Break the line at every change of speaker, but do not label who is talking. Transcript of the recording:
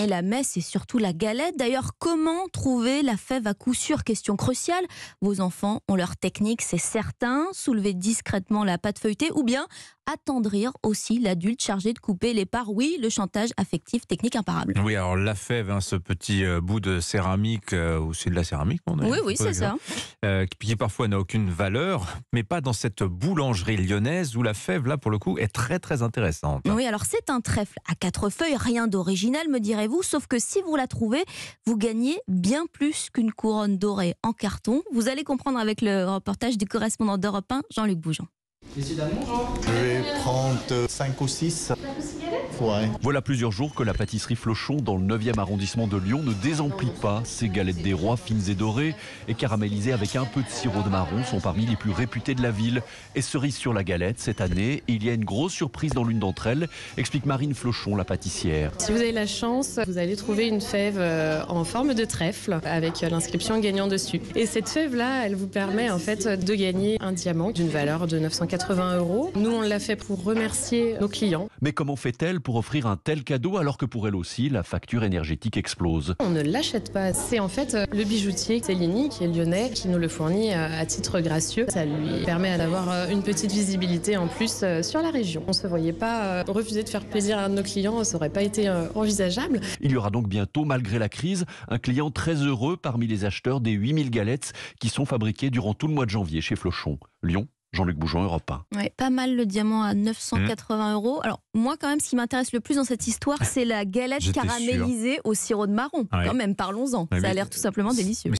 Et la messe et surtout la galette. D'ailleurs, comment trouver la fève à coup sûr? Question cruciale. Vos enfants ont leur technique, c'est certain. Soulever discrètement la pâte feuilletée ou bien attendrir aussi l'adulte chargé de couper les parts. Oui, le chantage affectif, technique imparable.
Oui, alors la fève, ce petit bout de céramique, ou c'est de la céramique,
Oui, c'est ça.
qui parfois n'a aucune valeur, mais pas dans cette boulangerie lyonnaise où la fève, là, pour le coup, est très très intéressante.
Oui, alors c'est un trèfle à 4 feuilles, rien d'original, me direz-vous, sauf que si vous la trouvez, vous gagnez bien plus qu'une couronne dorée en carton. Vous allez comprendre avec le reportage du correspondant d'Europe 1, Jean-Luc Bougeon.
Messieurs, dames, bonjour. Je vais prendre 5 ou 6. Ouais.
Voilà plusieurs jours que la pâtisserie Flochon, dans le 9e arrondissement de Lyon, ne désemplit pas. Ses galettes des rois, fines et dorées et caramélisées avec un peu de sirop de marron, sont parmi les plus réputées de la ville. Et cerise sur la galette, cette année, il y a une grosse surprise dans l'une d'entre elles, explique Marine Flochon, la pâtissière.
Si vous avez la chance, vous allez trouver une fève en forme de trèfle avec l'inscription gagnant dessus. Et cette fève-là, elle vous permet en fait de gagner un diamant d'une valeur de 980 €. Nous, on l'a fait pour remercier nos clients.
Mais comment fait-elle pour offrir un tel cadeau alors que pour elle aussi, la facture énergétique explose?
On ne l'achète pas. C'est en fait le bijoutier Cellini, qui est lyonnais, qui nous le fournit à titre gracieux. Ça lui permet d'avoir une petite visibilité en plus sur la région. On ne se voyait pas refuser de faire plaisir à un de nos clients, ça n'aurait pas été envisageable.
Il y aura donc bientôt, malgré la crise, un client très heureux parmi les acheteurs des 8000 galettes qui sont fabriquées durant tout le mois de janvier chez Flochon. Lyon, Jean-Luc Bougeon, Europe 1.
Ouais, pas mal le diamant à 980 €. Alors moi quand même, ce qui m'intéresse le plus dans cette histoire, c'est la galette
J'étais
caramélisée au sirop de marron.
Ouais.
Quand même, parlons-en.
Ouais,
Ça a
mais
l'air tout simplement délicieux.